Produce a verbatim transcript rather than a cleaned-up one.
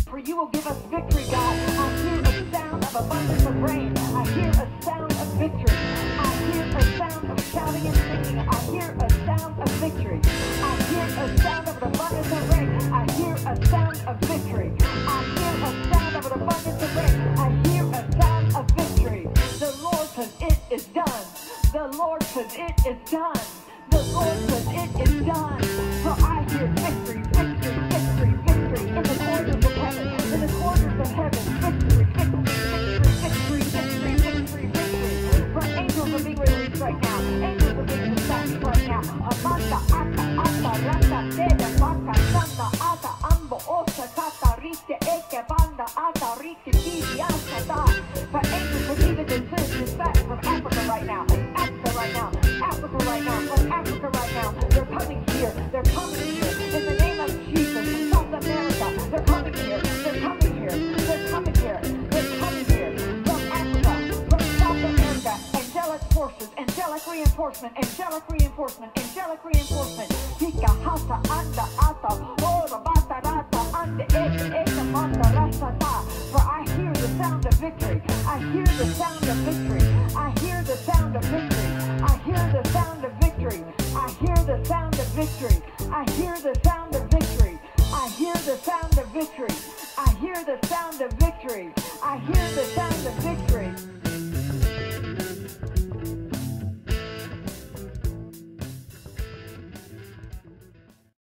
For you will give us victory, God. I hear a sound of abundance of rain. I hear a sound of victory. I hear a sound of shouting and singing. I hear a sound of victory. I hear a sound of an abundance of rain. I hear a sound of victory. I hear a sound of an abundance of rain. I hear a sound of victory. The Lord says it is done. The Lord says it is done. The Lord says it is done. So I hear victory, victory, victory, victory in the corners of heaven, in the corners of heaven, victory, victory, victory, victory, victory, victory, victory. For angels are being released right now. Angels are being dispatched right now. Amanda, ata, ata, rata, deda, baka, sanda, ata, ambo, osa, tata, rite, eke, banda, ata, rite, tidi, asa, da. For angels are even dispatched from Africa right now. Africa right now. Africa right now. From Africa right now. They're coming here. They're coming here. In the name of Jesus. In South America. They're coming here. They're coming here. They're coming here. They're coming here. From Africa. From South America. Angelic forces. Angelic reinforcement. Angelic reinforcement. Angelic reinforcement. Hika hata anda ata. Ora bata rata ande eke eke manda rasata. For I hear the sound of victory. I hear the sound of victory. I hear the sound of victory. I hear the sound of victory. I hear the sound of victory. I hear the sound of victory. I hear the sound of victory. I hear the sound of victory. I hear the sound of victory.